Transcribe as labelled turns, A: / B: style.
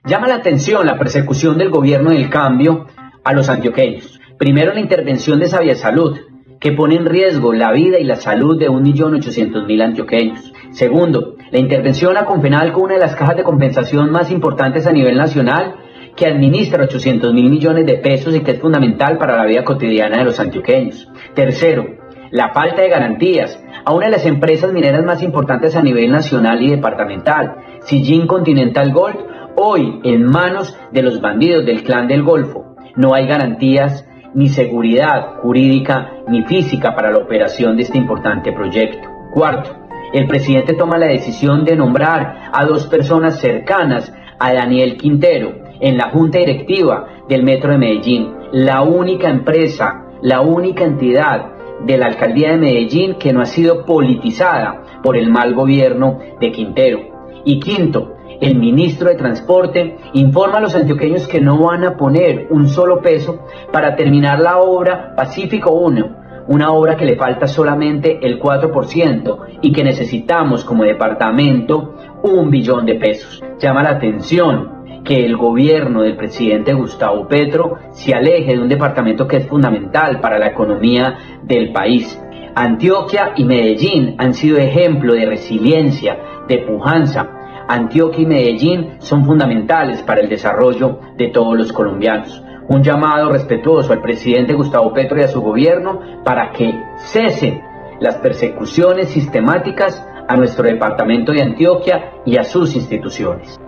A: Llama la atención la persecución del gobierno del cambio a los antioqueños. Primero, la intervención de Sabiasalud, que pone en riesgo la vida y la salud de 1.800.000 antioqueños. Segundo, la intervención a Confenalco, una de las cajas de compensación más importantes a nivel nacional, que administra 800.000 millones de pesos y que es fundamental para la vida cotidiana de los antioqueños. Tercero, la falta de garantías a una de las empresas mineras más importantes a nivel nacional y departamental, Sijin Continental Gold, hoy en manos de los bandidos del Clan del Golfo. No hay garantías ni seguridad jurídica ni física para la operación de este importante proyecto. Cuarto, el presidente toma la decisión de nombrar a 2 personas cercanas a Daniel Quintero en la junta directiva del Metro de Medellín, la única empresa, la única entidad de la alcaldía de Medellín que no ha sido politizada por el mal gobierno de Quintero. Y quinto, el ministro de Transporte informa a los antioqueños que no van a poner un solo peso para terminar la obra Pacífico 1, una obra que le falta solamente el 4% y que necesitamos como departamento 1 billón de pesos. Llama la atención que el gobierno del presidente Gustavo Petro se aleje de un departamento que es fundamental para la economía del país. Antioquia y Medellín han sido ejemplo de resiliencia, de pujanza. Antioquia y Medellín son fundamentales para el desarrollo de todos los colombianos. Un llamado respetuoso al presidente Gustavo Petro y a su gobierno para que cesen las persecuciones sistemáticas a nuestro departamento de Antioquia y a sus instituciones.